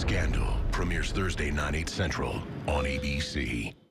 Scandal premieres Thursday, 9, 8 Central on ABC.